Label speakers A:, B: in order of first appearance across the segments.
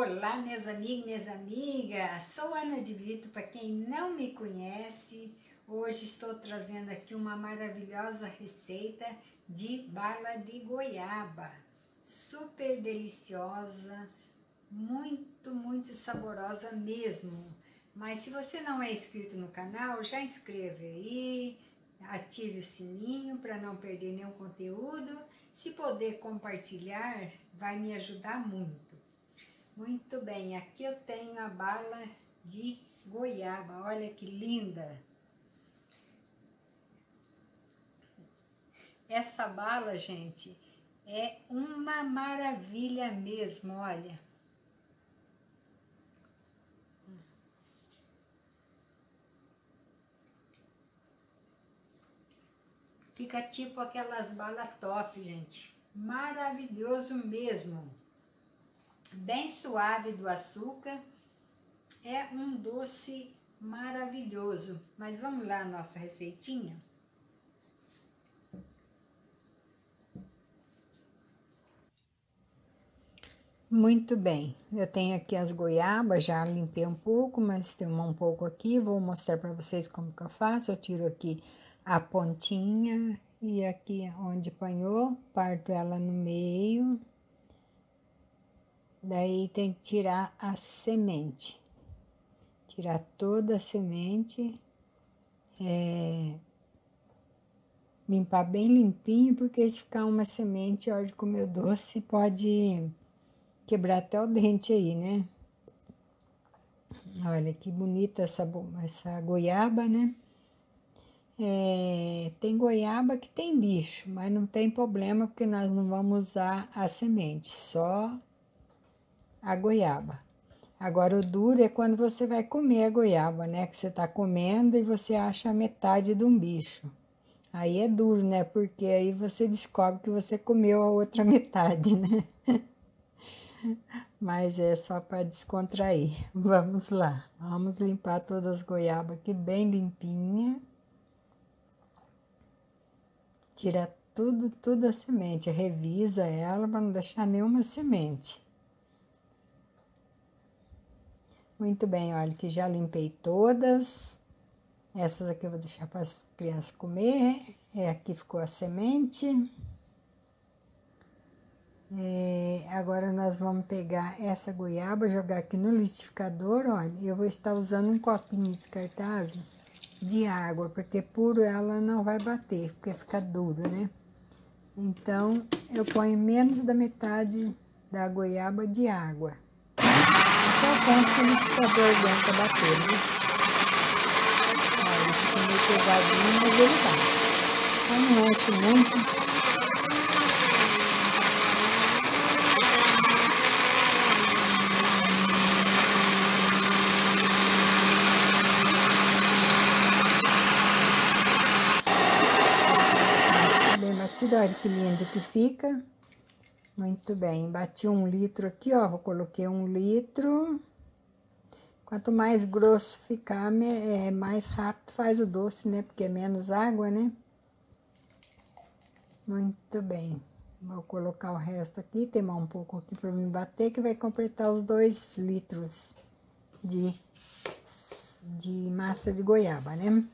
A: Olá, meus amigos, minhas amigas. Sou Ana de Brito. Para quem não me conhece, hoje estou trazendo aqui uma maravilhosa receita de bala de goiaba. Super deliciosa, muito saborosa mesmo. Mas se você não é inscrito no canal, já inscreve aí, ative o sininho para não perder nenhum conteúdo. Se puder compartilhar, vai me ajudar muito. Muito bem, aqui eu tenho a bala de goiaba, olha que linda! Essa bala, gente, é uma maravilha mesmo, olha. Fica tipo aquelas balas toffee, gente. Maravilhoso mesmo. Bem suave do açúcar. É um doce maravilhoso. Mas vamos lá, nossa receitinha? Muito bem, eu tenho aqui as goiabas, já limpei um pouco, mas tem um pouco aqui, vou mostrar para vocês como que eu faço. Eu tiro aqui a pontinha e aqui onde apanhou, parto ela no meio. Daí tem que tirar a semente, tirar toda a semente, limpar bem limpinho, porque se ficar uma semente, a hora de comer o doce, pode quebrar até o dente aí, né? Olha que bonita essa goiaba, né? Tem goiaba que tem bicho, mas não tem problema, porque nós não vamos usar a semente, só a goiaba. Agora, o duro é quando você vai comer a goiaba, né? Que você tá comendo e você acha a metade de um bicho. Aí é duro, né? Porque aí você descobre que você comeu a outra metade, né? Mas é só para descontrair. Vamos lá. Vamos limpar todas as goiabas aqui bem limpinha. Tira tudo a semente. Revisa ela para não deixar nenhuma semente. Muito bem, olha que já limpei todas. Essas aqui eu vou deixar para as crianças comer. Aqui ficou a semente. Agora nós vamos pegar essa goiaba, jogar aqui no liquidificador, olha. Eu vou estar usando um copinho descartável de água, porque puro ela não vai bater, porque fica duro, né? Então, eu ponho menos da metade da goiaba de água. Até o ponto que o liquidificador aguenta bater, né? Olha, fica meio pesadinho, mas ele bate. Então, não enche muito. Olha que lindo que fica. Muito bem, bati 1 litro aqui, ó, coloquei 1 litro. Quanto mais grosso ficar, mais rápido faz o doce, né? Porque é menos água, né? Muito bem. Vou colocar o resto aqui, temar um pouco aqui para me bater, que vai completar os 2 litros de massa de goiaba, né?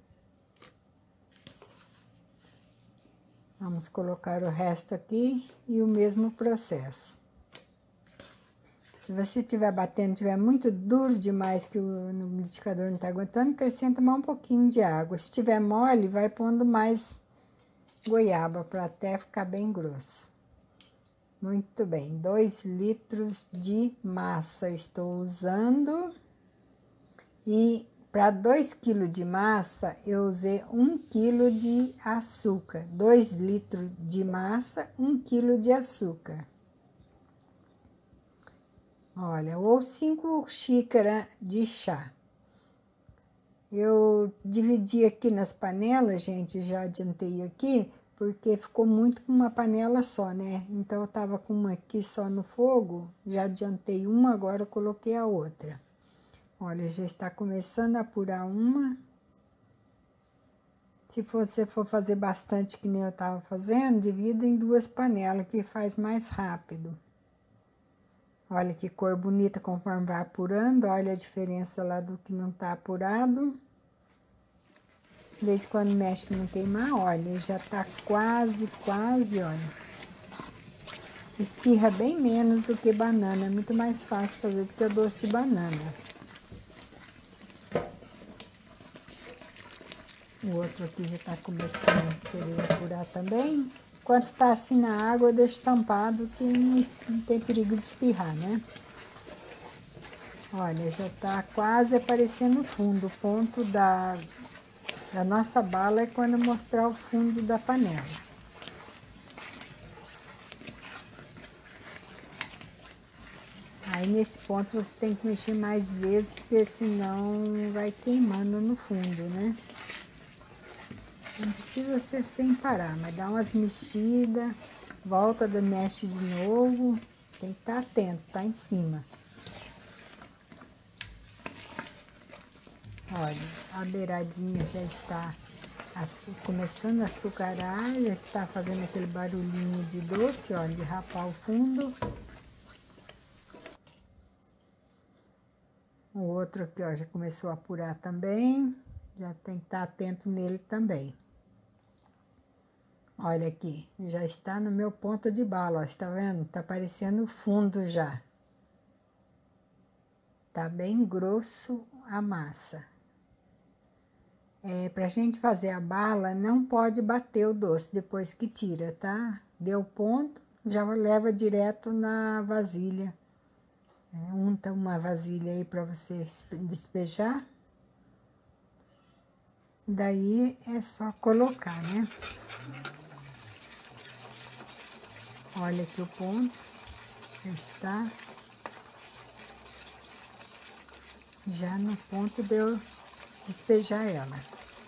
A: Vamos colocar o resto aqui e o mesmo processo. Se você estiver batendo, estiver muito duro demais, que no liquidificador não está aguentando, acrescenta mais um pouquinho de água. Se estiver mole, vai pondo mais goiaba para até ficar bem grosso. Muito bem, 2 litros de massa estou usando. E para 2 kg de massa, eu usei 1 kg de açúcar. 2 litros de massa, 1 kg de açúcar. Olha, ou 5 xícaras de chá. Eu dividi aqui nas panelas, gente, já adiantei aqui, porque ficou muito com uma panela só, né? Então, eu tava com uma aqui só no fogo, já adiantei uma, agora eu coloquei a outra. Olha, já está começando a apurar uma. Se você for fazer bastante, que nem eu tava fazendo, divida em 2 panelas, que faz mais rápido. Olha que cor bonita conforme vai apurando. Olha a diferença lá do que não tá apurado. De vez em quando mexe para não queimar. Olha, já tá quase, olha. Espirra bem menos do que banana. É muito mais fácil fazer do que o doce de banana. O outro aqui já tá começando a querer apurar também. Enquanto tá assim na água, eu deixo tampado que não tem perigo de espirrar, né? Olha, já tá quase aparecendo o fundo. O ponto da nossa bala é quando mostrar o fundo da panela. Aí nesse ponto você tem que mexer mais vezes, porque senão vai queimando no fundo, né? Não precisa ser sem parar, mas dá umas mexidas, volta, mexe de novo. Tem que estar atento, tá em cima. Olha, a beiradinha já está começando a açucarar, já está fazendo aquele barulhinho de doce, olha, de rapar o fundo. O outro aqui, ó, já começou a apurar também, já tem que estar atento nele também. Olha aqui, já está no meu ponto de bala, ó, está vendo? Tá aparecendo o fundo já. Tá bem grosso a massa. Pra gente fazer a bala, não pode bater o doce depois que tira, tá? Deu ponto, já leva direto na vasilha. Unta uma vasilha aí pra você despejar. Daí é só colocar, né? Olha aqui o ponto, já está já no ponto de eu despejar ela.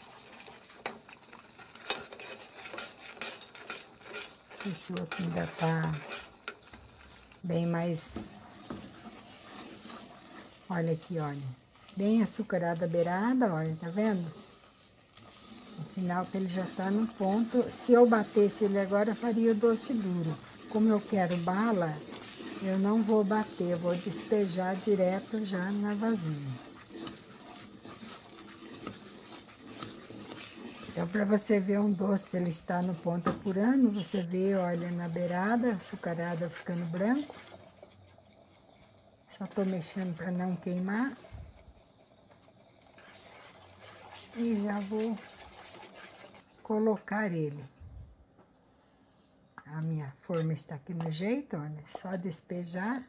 A: Esse outro ainda tá bem mais... Olha aqui, olha. Bem açucarada a beirada, olha, tá vendo? É sinal que ele já tá no ponto. Se eu batesse ele agora, faria o doce duro. Como eu quero bala, eu não vou bater, eu vou despejar direto já na vasilha. Então, para você ver um doce, ele está no ponto apurando, você vê, olha, na beirada, açucarada ficando branco. Só tô mexendo para não queimar. E já vou colocar ele. A minha forma está aqui no jeito, olha, só despejar.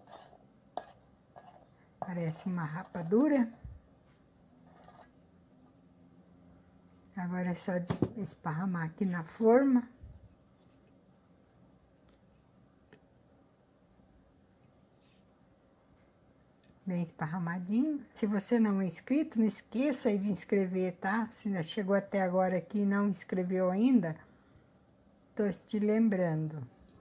A: Parece uma rapadura. Agora é só esparramar aqui na forma. Bem esparramadinho. Se você não é inscrito, não esqueça aí de inscrever, tá? Se ainda chegou até agora aqui e não inscreveu ainda, tô te lembrando.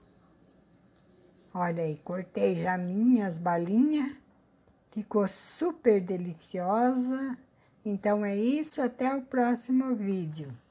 A: Olha aí, cortei já minhas balinhas. Ficou super deliciosa. Então é isso, até o próximo vídeo.